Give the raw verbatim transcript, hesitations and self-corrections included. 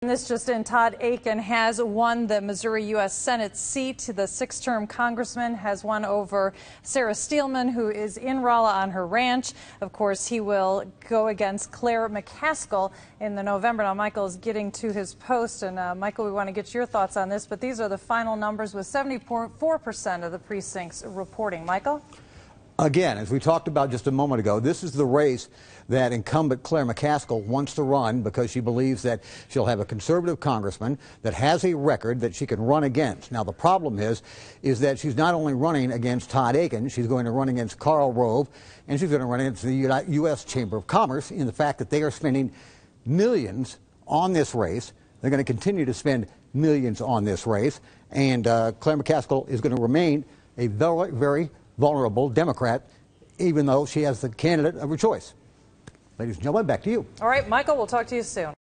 This just in, Todd Akin has won the Missouri U S Senate seat. The six-term congressman has won over Sarah Steelman, who is in Rolla on her ranch. Of course, he will go against Claire McCaskill in the November. Now, Michael is getting to his post, and uh, Michael, we want to get your thoughts on this, but these are the final numbers with seventy-four percent of the precincts reporting. Michael? Again, as we talked about just a moment ago, this is the race that incumbent Claire McCaskill wants to run because she believes that she'll have a conservative congressman that has a record that she can run against. Now, the problem is, is that she's not only running against Todd Akin, she's going to run against Karl Rove, and she's going to run against the U S Chamber of Commerce in the fact that they are spending millions on this race. They're going to continue to spend millions on this race, and uh, Claire McCaskill is going to remain a very, very vulnerable Democrat, even though she has the candidate of her choice. Ladies and gentlemen, back to you. All right, Michael, we'll talk to you soon.